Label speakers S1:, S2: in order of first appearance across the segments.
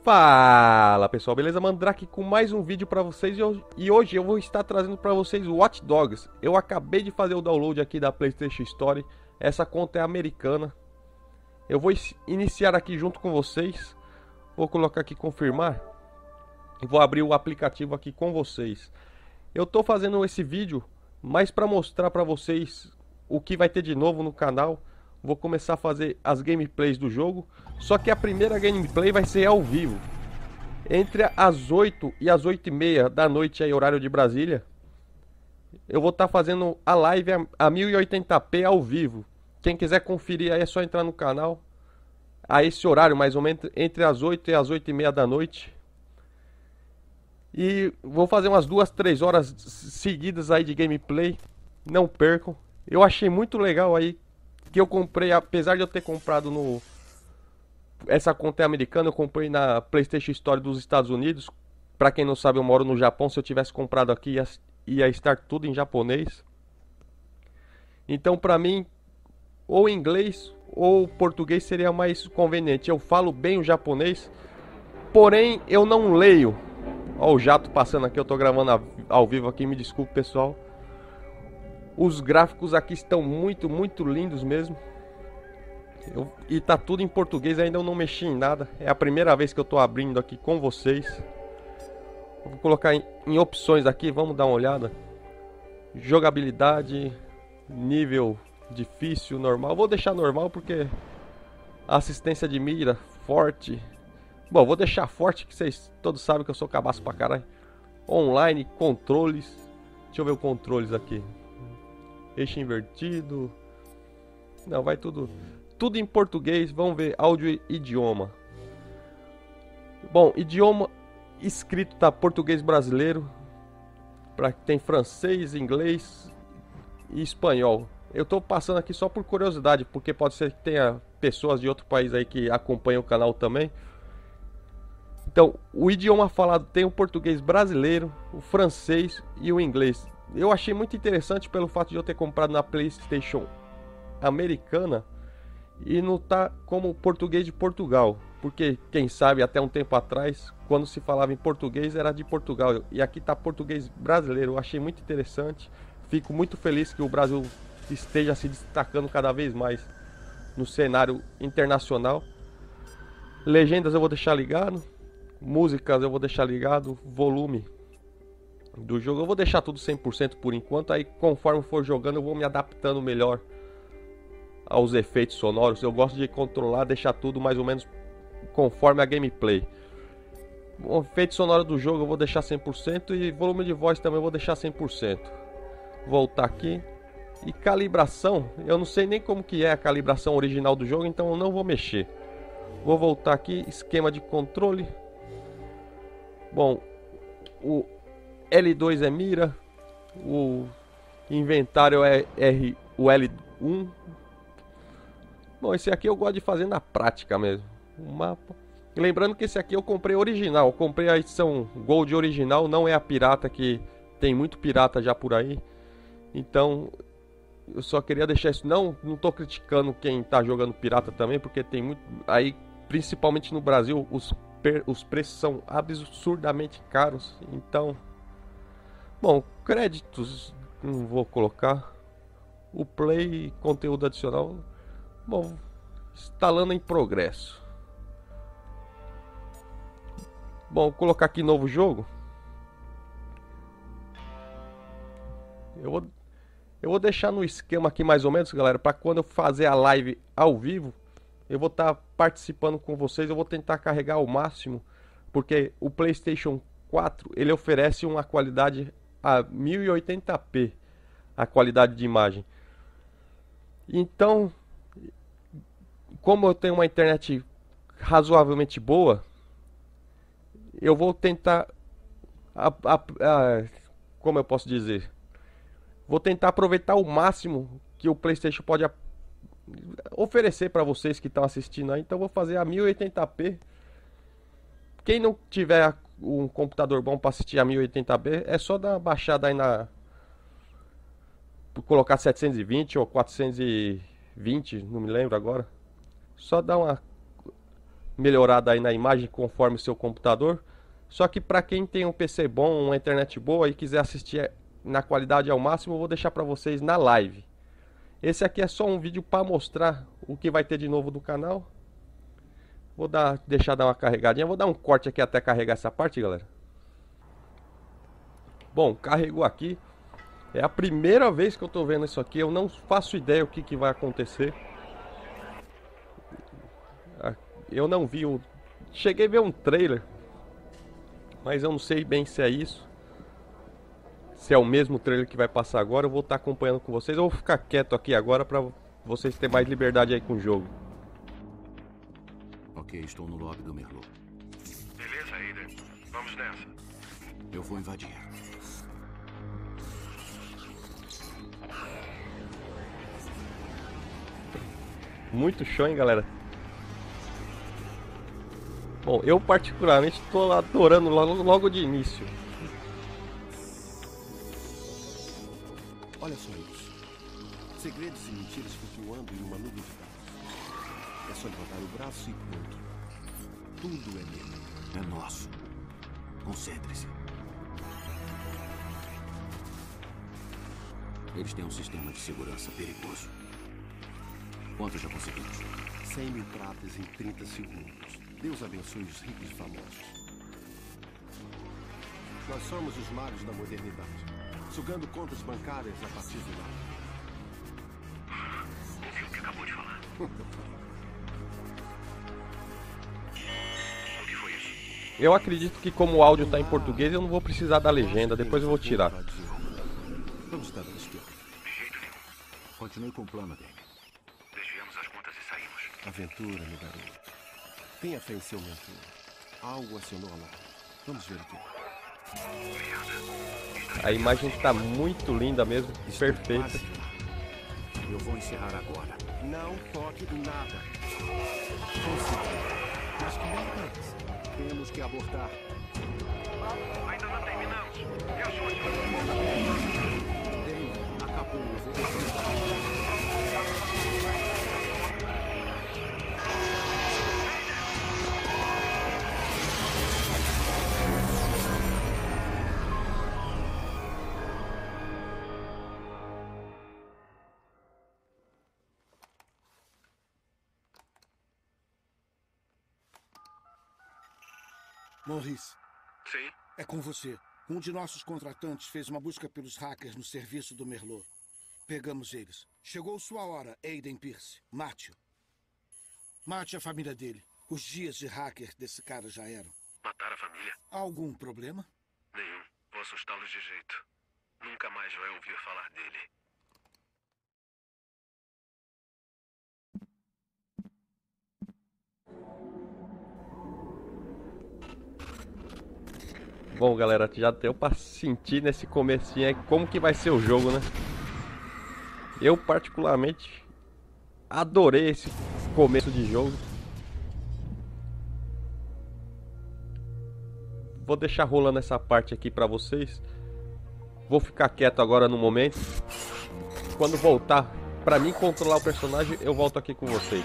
S1: Fala pessoal, beleza? Mandrake com mais um vídeo pra vocês e hoje eu vou estar trazendo pra vocês o Watch Dogs. Eu acabei de fazer o download aqui da PlayStation Store, essa conta é americana. Eu vou iniciar aqui junto com vocês, vou colocar aqui confirmar e vou abrir o aplicativo aqui com vocês. Eu tô fazendo esse vídeo mais pra mostrar pra vocês o que vai ter de novo no canal. Vou começar a fazer as gameplays do jogo. Só que a primeira gameplay vai ser ao vivo. Entre as 8 e as 8h30 da noite aí, horário de Brasília. Eu vou estar fazendo a live a 1080p ao vivo. Quem quiser conferir aí é só entrar no canal. A esse horário mais ou menos, entre as 8 e as 8h30 da noite. E vou fazer umas 2, 3 horas seguidas aí de gameplay. Não percam. Eu achei muito legal aí que eu comprei, apesar de eu ter comprado no... Essa conta é americana, eu comprei na PlayStation Store dos Estados Unidos. Pra quem não sabe, eu moro no Japão. Se eu tivesse comprado aqui, ia estar tudo em japonês. Então, pra mim, ou inglês ou português seria mais conveniente. Eu falo bem o japonês, porém eu não leio. Ó o jato passando aqui, eu tô gravando ao vivo aqui, me desculpe pessoal. Os gráficos aqui estão muito lindos mesmo. E tá tudo em português, ainda eu não mexi em nada. É a primeira vez que eu tô abrindo aqui com vocês. Vou colocar em opções aqui, vamos dar uma olhada. Jogabilidade, nível difícil, normal. Vou deixar normal porque assistência de mira, forte. Bom, vou deixar forte que vocês todos sabem que eu sou cabaço pra caralho. Online, controles. Deixa eu ver os controles aqui. Eixo invertido. Não, vai tudo em português. Vamos ver áudio e idioma. Bom, idioma escrito tá português brasileiro. Tem francês, inglês e espanhol. Eu tô passando aqui só por curiosidade, porque pode ser que tenha pessoas de outro país aí que acompanham o canal também. Então, o idioma falado tem o português brasileiro, o francês e o inglês. Eu achei muito interessante pelo fato de eu ter comprado na PlayStation americana e não tá como português de Portugal, porque quem sabe até um tempo atrás, quando se falava em português era de Portugal e aqui tá português brasileiro. Eu achei muito interessante. Fico muito feliz que o Brasil esteja se destacando cada vez mais no cenário internacional. Legendas eu vou deixar ligado, músicas eu vou deixar ligado, volume do jogo eu vou deixar tudo 100% por enquanto. Aí conforme for jogando eu vou me adaptando melhor aos efeitos sonoros. Eu gosto de controlar, deixar tudo mais ou menos conforme a gameplay. O efeito sonoro do jogo eu vou deixar 100% e volume de voz também eu vou deixar 100%. Voltar aqui. E calibração, eu não sei nem como que é a calibração original do jogo, então eu não vou mexer. Vou voltar aqui, esquema de controle. Bom, o L2 é mira, o inventário é o L1. Bom, esse aqui eu gosto de fazer na prática mesmo. O mapa. Lembrando que esse aqui eu comprei original. Eu comprei a edição Gold original, não é a pirata, que tem muito pirata já por aí. Então, eu só queria deixar isso. Não tô criticando quem tá jogando pirata também, porque tem muito. Aí, principalmente no Brasil, os preços são absurdamente caros. Então, bom, créditos não vou colocar. O play, conteúdo adicional. Bom, instalando em progresso. Bom, vou colocar aqui novo jogo. Eu vou deixar no esquema aqui mais ou menos, galera, para quando eu fazer a live ao vivo, eu vou estar participando com vocês. Eu vou tentar carregar ao máximo, porque o PlayStation 4 ele oferece uma qualidade a 1080p, a qualidade de imagem. Então, como eu tenho uma internet razoavelmente boa, eu vou tentar, como eu posso dizer, vou tentar aproveitar o máximo que o PlayStation pode oferecer para vocês que estão assistindo aí. Então vou fazer a 1080p. Quem não tiver um computador bom para assistir a 1080p, é só dar uma baixada aí colocar 720 ou 420, não me lembro agora. Só dar uma melhorada aí na imagem conforme o seu computador. Só que para quem tem um PC bom, uma internet boa e quiser assistir na qualidade ao máximo, eu vou deixar para vocês na live. Esse aqui é só um vídeo para mostrar o que vai ter de novo do canal. Vou deixar dar uma carregadinha. Vou dar um corte aqui até carregar essa parte, galera. Bom, carregou aqui. É a primeira vez que eu tô vendo isso aqui. Eu não faço ideia o que vai acontecer. Eu não vi o... Cheguei a ver um trailer, mas eu não sei bem se é isso. Se é o mesmo trailer que vai passar agora. Eu vou estar acompanhando com vocês. Eu vou ficar quieto aqui agora para vocês terem mais liberdade aí com o jogo.
S2: Ok, estou no lobby do Merlot.
S3: Beleza, Aiden. Vamos nessa.
S2: Eu vou invadir.
S1: Muito show, hein, galera? Bom, eu particularmente estou adorando logo de início.
S2: Olha só isso. Segredos e mentiras flutuando em uma nuvem de dados. É só levantar o braço e pronto. Tudo é meu. É nosso. Concentre-se. Eles têm um sistema de segurança perigoso. Quanto já conseguimos?
S4: 100 mil pratas em 30 segundos. Deus abençoe os ricos e famosos. Nós somos os magos da modernidade, sugando contas bancárias a partir do lado.
S3: Ouviu o que acabou de falar? O que foi isso?
S1: Eu acredito que como o áudio está em português, eu não vou precisar da legenda. Depois eu vou tirar.
S4: Vamos dar uma esquerda.
S3: De jeito nenhum.
S2: Continue com o plano, Dave.
S3: Desviamos as contas e saímos.
S4: Aventura, meu garoto. Tenha fé em seu mentor. Algo acionou a lata. Vamos ver o que é.
S1: A imagem está muito linda mesmo, perfeita.
S2: Quase lá. Eu vou encerrar agora.
S4: Não toque em nada. Consegui. Mas que merda é essa?
S2: Temos que abortar.
S3: Ainda não terminamos. E as suas?
S2: Dave, acabou. Eu vou...
S5: Maurice,
S3: Sim?
S5: é com você. Um de nossos contratantes fez uma busca pelos hackers no serviço do Merlot. Pegamos eles. Chegou sua hora, Aiden Pierce. Mate-o. Mate a família dele. Os dias de hacker desse cara já eram.
S3: Matar a família?
S5: Há algum problema?
S3: Nenhum. Vou assustá-los de jeito. Nunca mais vai ouvir falar dele.
S1: Bom, galera, já deu pra sentir nesse comecinho aí como que vai ser o jogo, né? Eu particularmente adorei esse começo de jogo. Vou deixar rolando essa parte aqui pra vocês. Vou ficar quieto agora no momento. Quando voltar pra mim controlar o personagem, eu volto aqui com vocês.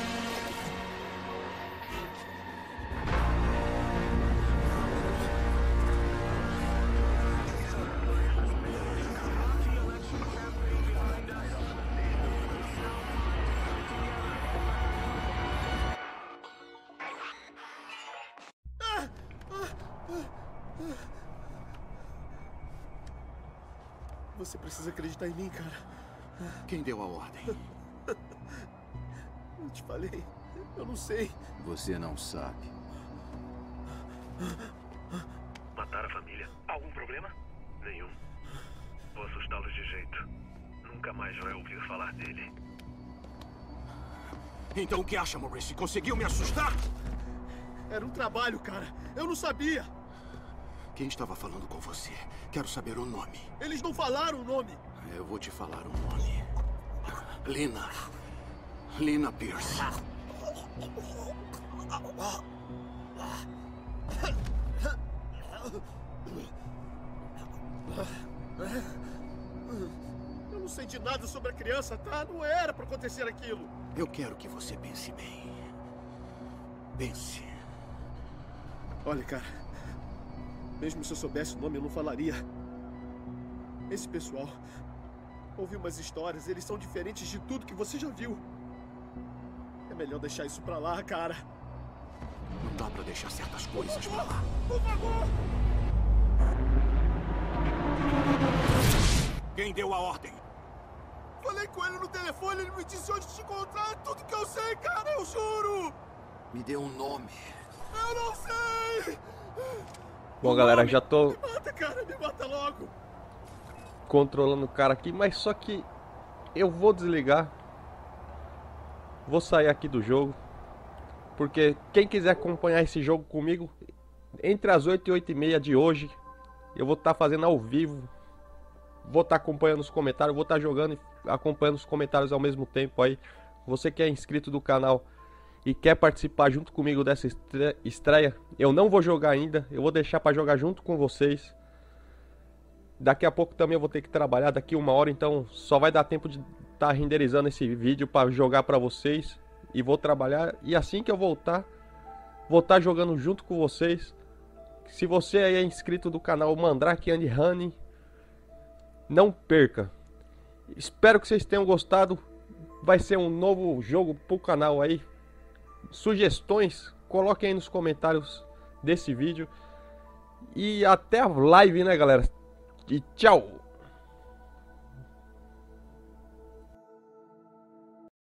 S5: Você precisa acreditar em mim, cara.
S2: Quem deu a ordem?
S5: Eu te falei. Eu não sei.
S2: Você não sabe.
S3: Matar a família? Algum problema? Nenhum. Vou assustá-los de jeito. Nunca mais vai ouvir falar dele.
S2: Então o que acha, Maurice? Conseguiu me assustar?
S5: Era um trabalho, cara. Eu não sabia.
S2: Quem estava falando com você? Quero saber o nome.
S5: Eles não falaram o nome.
S2: Eu vou te falar o nome. Lina. Lina Pierce.
S5: Eu não sei de nada sobre a criança, tá? Não era pra acontecer aquilo.
S2: Eu quero que você pense bem. Pense.
S4: Olha, cara. Mesmo se eu soubesse o nome, eu não falaria. Esse pessoal... Ouvi umas histórias, eles são diferentes de tudo que você já viu. É melhor deixar isso pra lá, cara.
S2: Não dá pra deixar certas coisas pra lá.
S4: Por favor!
S2: Quem deu a ordem?
S4: Falei com ele no telefone, ele me disse onde te encontrar. É tudo que eu sei, cara, eu juro!
S2: Me dê um nome.
S4: Eu não sei!
S1: Bom, galera, já tô
S4: Me mata, cara, me mata logo!
S1: controlando o cara aqui, mas só que eu vou desligar. Vou sair aqui do jogo. Porque quem quiser acompanhar esse jogo comigo, entre as 8 e 8 e meia de hoje, eu vou estar fazendo ao vivo. Vou estar acompanhando os comentários, vou estar jogando e acompanhando os comentários ao mesmo tempo aí. Você que é inscrito do canal e quer participar junto comigo dessa estreia, eu não vou jogar ainda, eu vou deixar para jogar junto com vocês. Daqui a pouco também eu vou ter que trabalhar, daqui 1 hora, então só vai dar tempo de estar renderizando esse vídeo para jogar para vocês. E vou trabalhar, e assim que eu voltar, vou estar jogando junto com vocês. Se você aí é inscrito do canal Mandrake and Honey, não perca. Espero que vocês tenham gostado. Vai ser um novo jogo pro canal aí. Sugestões, coloquem aí nos comentários desse vídeo. E até a live, né, galera? E tchau!